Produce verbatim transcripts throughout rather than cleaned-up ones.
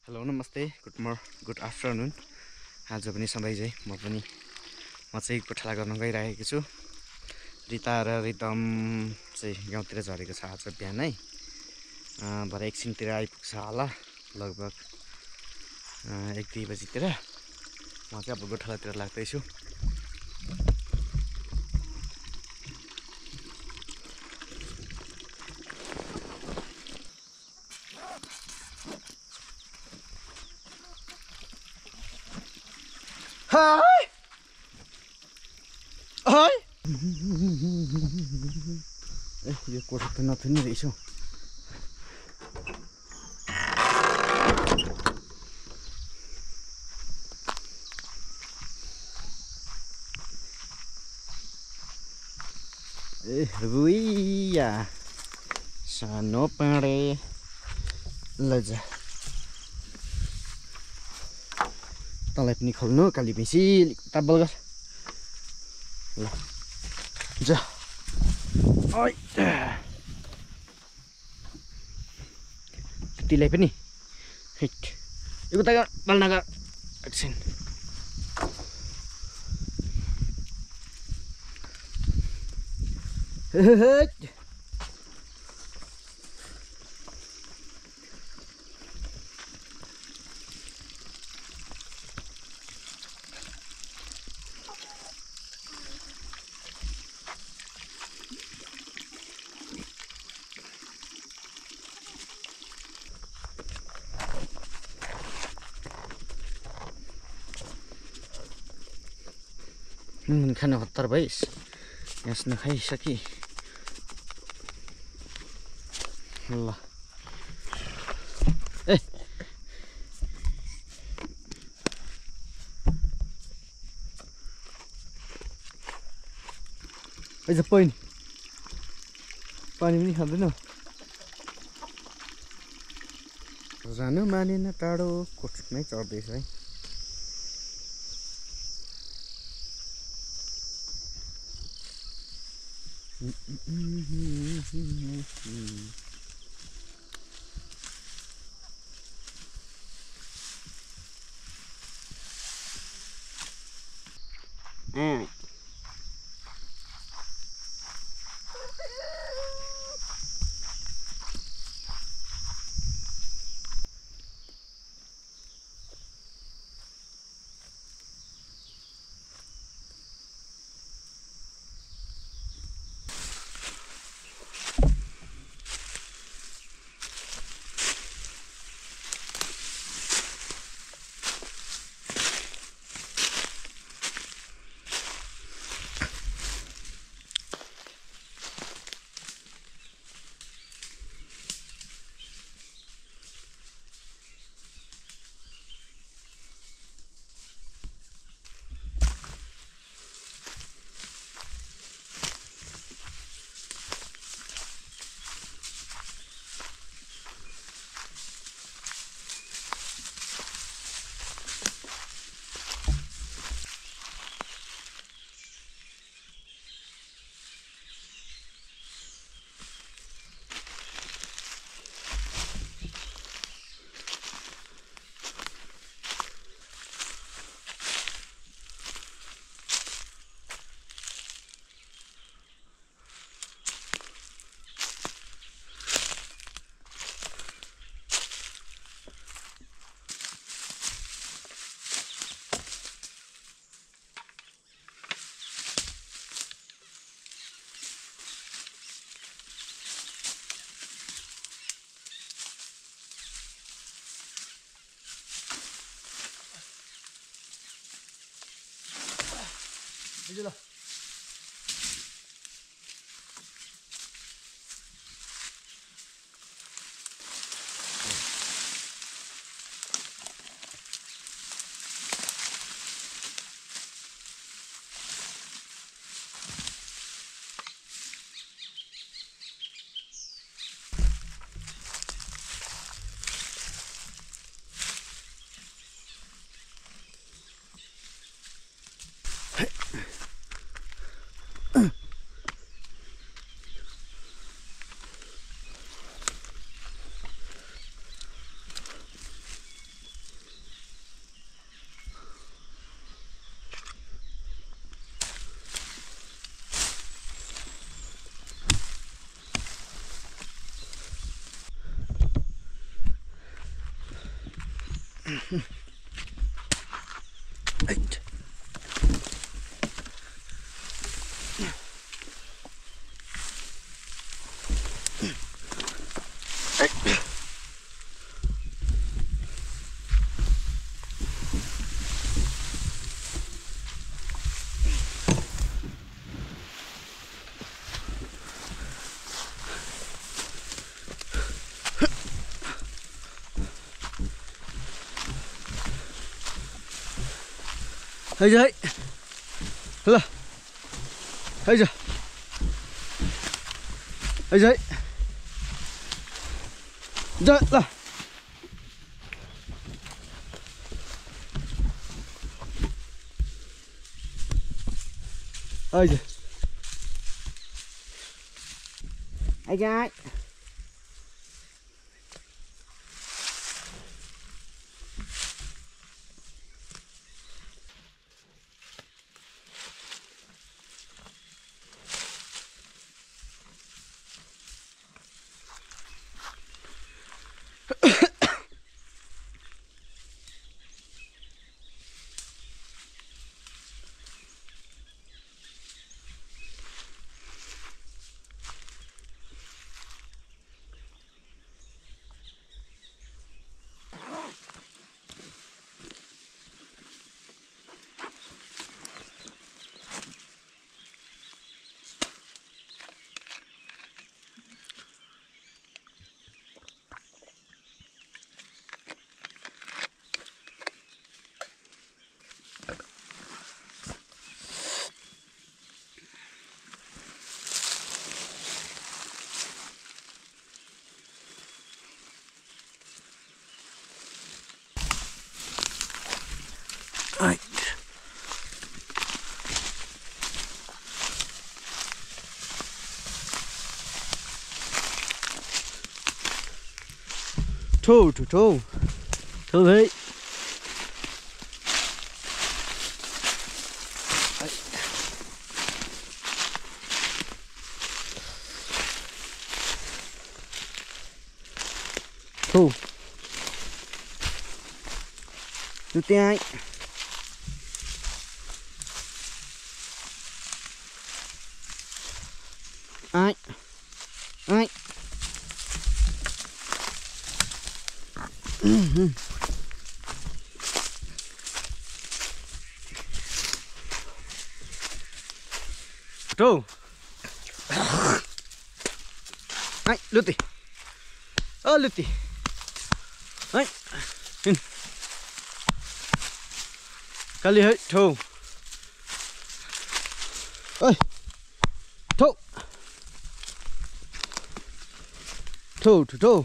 Hello नमस्ते good morning good afternoon आज पनि सधैँ चाहिँ म पनि म चाहिँ गोठाला गर्न गइरहेको छु। रिता र रितम चाहिँ गाउँतिर झरेको छ आज बिहानै भरे एकछिनतिर आइपुग्छ होला लगभग एक दुई बजीतिर। म चाहिँ अब गोठालातिर लाग्दैछु। हाय हाय ए यो कोठा त नथुन्ने रहेछ हौ। ए रुइया सानो पाडे लजा तँलाई पनि खोल्नु काली भैँसी ताब्बल गर ल जा ओइ तिलाई पनि हिट यो उता गर बल्न गर एकछिन। नुन खान हतार भइस घाँस नखाइसके ल ए अझ पानी पानी पनि खाँदैन जानु मानेन टाढो कोठमै चढ्दैछ है। Mm. Đi Eight. Hei giời, là, hei giời, hei giời, giời là, hei giời, hei giời. Right. Two, two, two. Two, three. Two. Two, three. Ai, ai, Trâu, ai, lướt đi, ơ lướt đi, ai, cái gì hết, trâu, ơi, trâu. Two, two, two.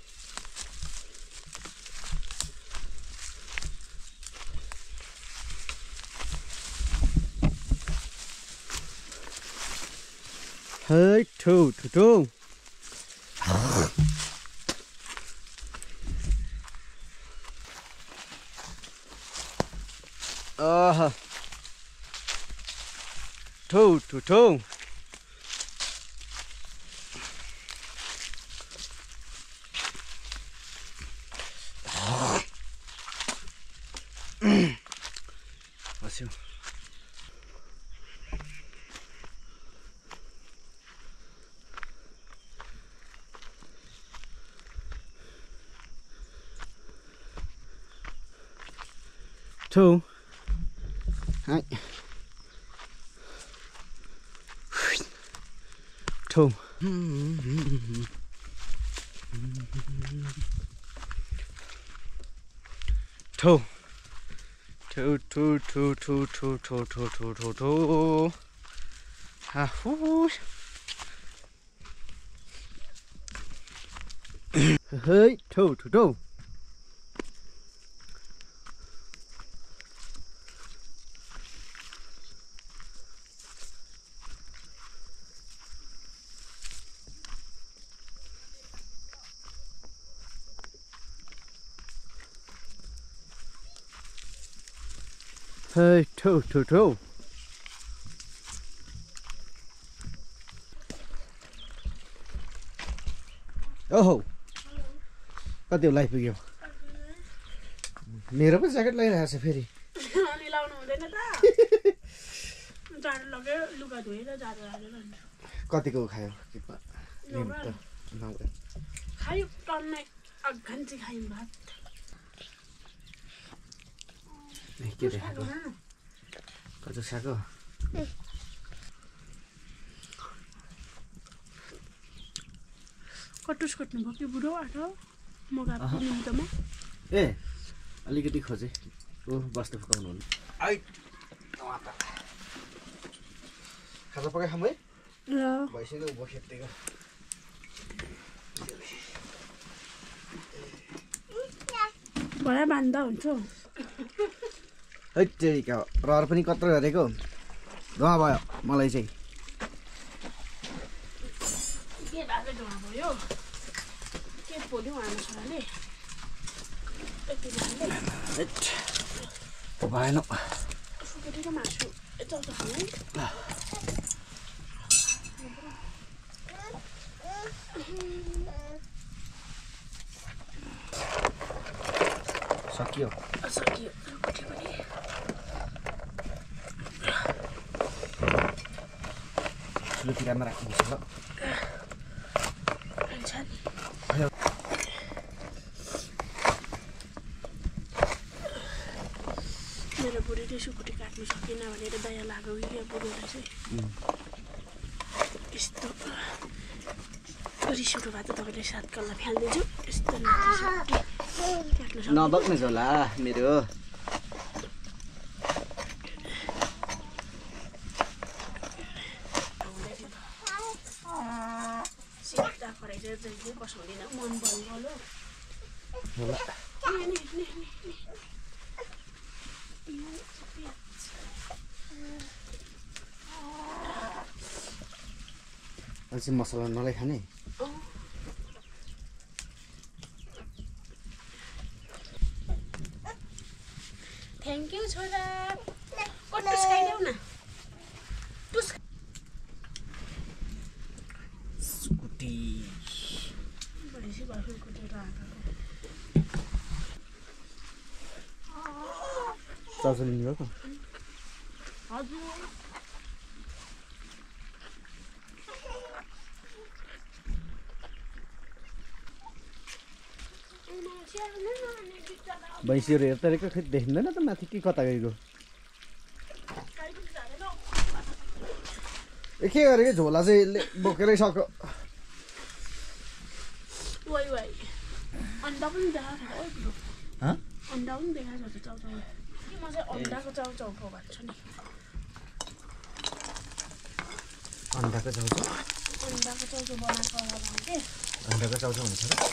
Hey, two, two, two. Uh, two, two, two. What's you? Two. Hai. Two. Two. Two, two, two, two, two, two, two, two, two, two. Ah, whoo. Hey, two, two, two. Hey, two, two, two. Oh, có điều này vừa मेरो पनि jacket लगाइरहेको छ फेरि अनि लाउनु हुँदैन त जाडो लग्यो लुगा धोएर जाडो हालेर कतिको खायो खायो टन्ना अघान्ची खायौँ भात के देखाएको कचु साको कटुस कट्नु भयो कि बुढो आठो म गएको निम्तमा ए अलिकति खोजे ओ बस्नु फकाउनु हुनु आई खाजा पकाइ खाम है ल भइसक्यो उभो खेप्टेको भरे बान्दा हुन्छ है तेरिका रहर पनि कत्रो गरेको धुवा भयो मलाई चाहिँ के भएको धुवा भयो के पोल्यो आमा छोराले भएन सुकेको मासु यता उता खाने सकियो सकियो कुटी पनि ठुलो पिरामा राखिदिन्छु ल हुन्छ नि मेरो बुढीले सुकुटी काट्नु सकेन भनेर दया लाग्यो कि क्या बुढोलाई चाहिँ यस्तो रिस उठो भए त तपाईँले सात कल्ला फ्यालिदिन्छु यस्तो नबक्ने होला मेरो सिधा फराइदिएर जहिले बसाउँदिनँ मन बन्द होला अझै मसला नलाई खाने थ्याङ्क यू छोरा कटुस खाइदेऊ न टुस स्कुटी भनेपछि भर्खर कुटेर आएको चाउचाउ लिनुभएको हजुर भैँसीहरू हेर्दा रहेको खै देखिँदैन त माथि के कता गएको ए के गरेको झोला चाहिँ बोकेरै सक्यो वाइ वाइ अन्डा पनि देखाएको छ अन्डा पनि देखाएको छ चाउचाउ कि म चाहिँ अन्डाको चाउचाउ पो भन्छु नि अन्डाको चाउचाउ अन्डाको चाउचाउ बनाएको होला भने अन्डाको चाउचाउ हुन्छ र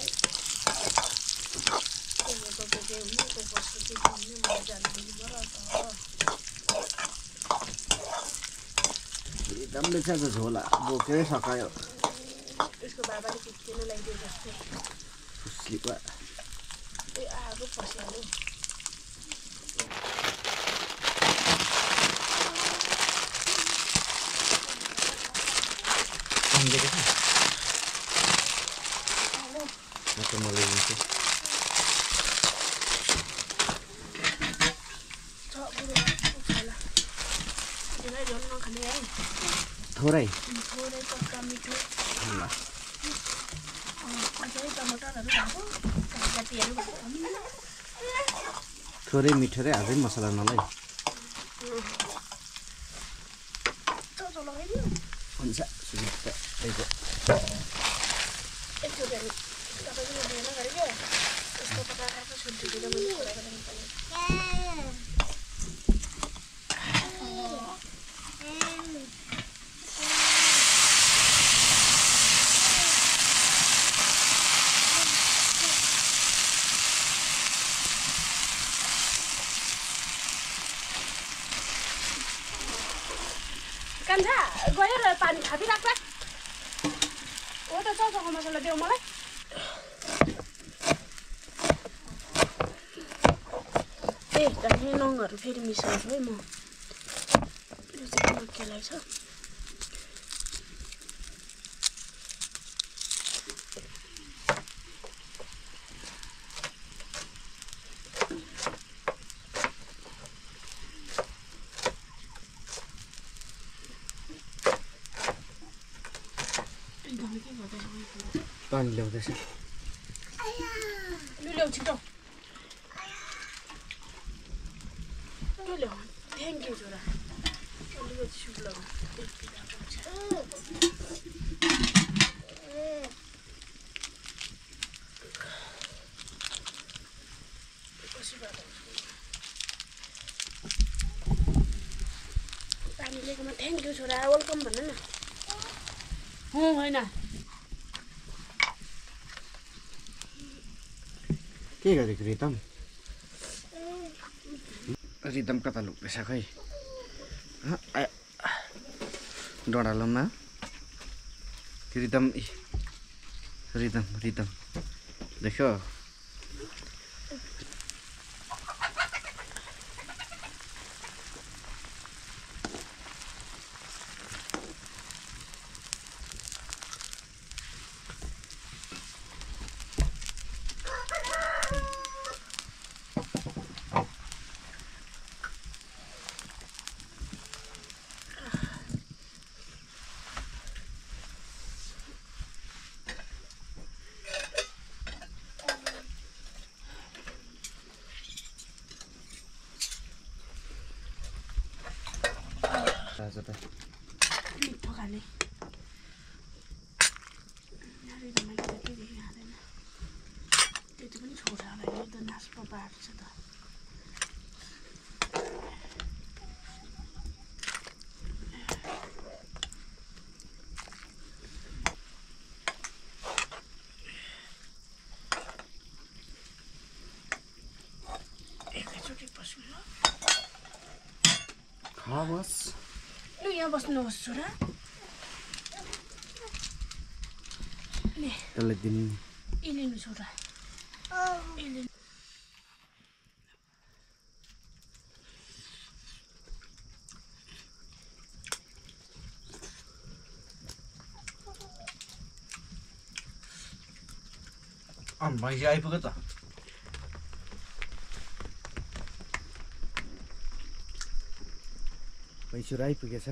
एकदमले चाहिँ झोला बोकेरै सकायो यसको बाबाले किन लगाइदियो जस्तै खुसीको ए आगो फसिहाल्यो सम्झेको छ म त म ल्याइदिन्छु थोरै थोरै पक्का मिठो अझै टमाटरहरू भएको चियातिहरू भएको थोरै मिठो रे हाजै मसला नलाई चाउचाउ लगाइदियो हुन्छ सुविस्ता त्यही एकचोटि तपाईँले बिहान गरेको यस्तो पकाएको छुट्टीतिर मैले छोडेर निकालेँ कान्छा गएर पानी थापिराख हो त चाउचाउको मसला देऊ मलाई ए धनियाँ लौङहरू फेरि मिसाउँछु है म यो चाहिँ मक्केलाई छ पानी ल्याउँदैछ लु ल्याउ छिटो लु ल्याउ थ्याङ्क यू छोरा अलिकति सुप लगाऊ पानी ल्याएकोमा थ्याङ्क यू छोरा वेलकम भन न हुँ होइन के गरेको रितम रितम कता लुक्दैछ खै डडालोमा रितम रितम रितम देख्यो आज त मिठो खाने रितममा के के देखि खाँदैन त्यति पनि छोरा होला नि त नास्पा पाएको छ त एकैचोटि बस्नु ल खा बस लु यहाँ बस्नुहोस् छोरा ले त्यसलाई दिनु ए लिनु छोरा ए लिनु अँ भैँसी आइपुग्यो त भैँसीहरू आइपुगेछ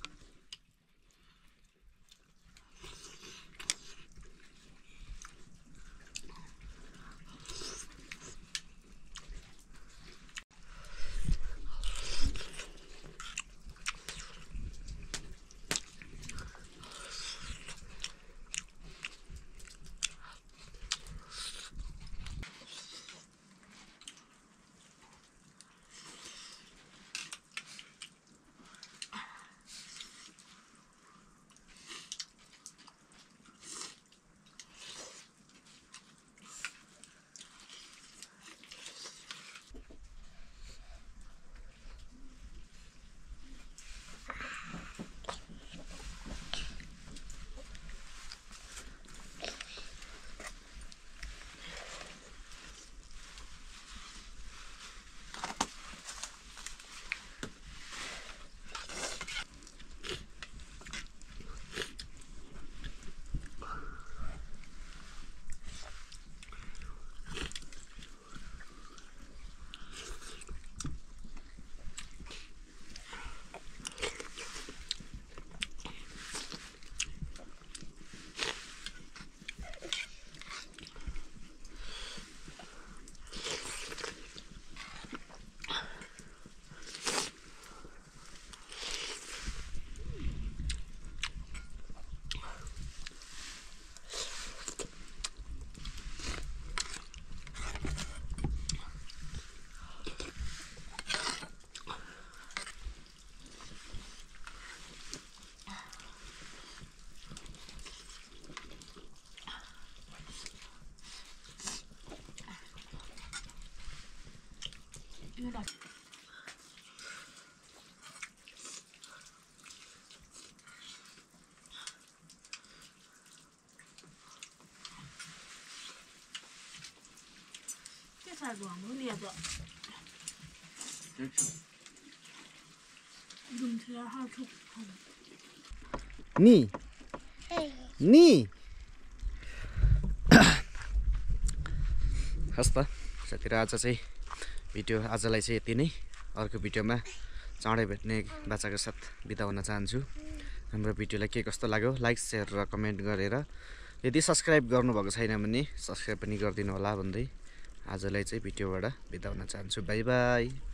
के साग हाम्रो नि अब नि नि हस् त साथीहरू आज चाहिँ भिडियो आजलाई चाहिँ यति नै अर्को भिडियोमा चाँडै भेट्ने बाचाको साथ बिदा हुन चाहन्छु हाम्रो भिडियोलाई के कस्तो लाग्यो लाइक सेयर र कमेन्ट गरेर यदि सब्सक्राइब गर्नुभएको छैन भने सब्सक्राइब पनि गरिदिनु होला भन्दै आजलाई चाहिँ भिडियोबाट बिदा हुन चाहन्छु। Bye by.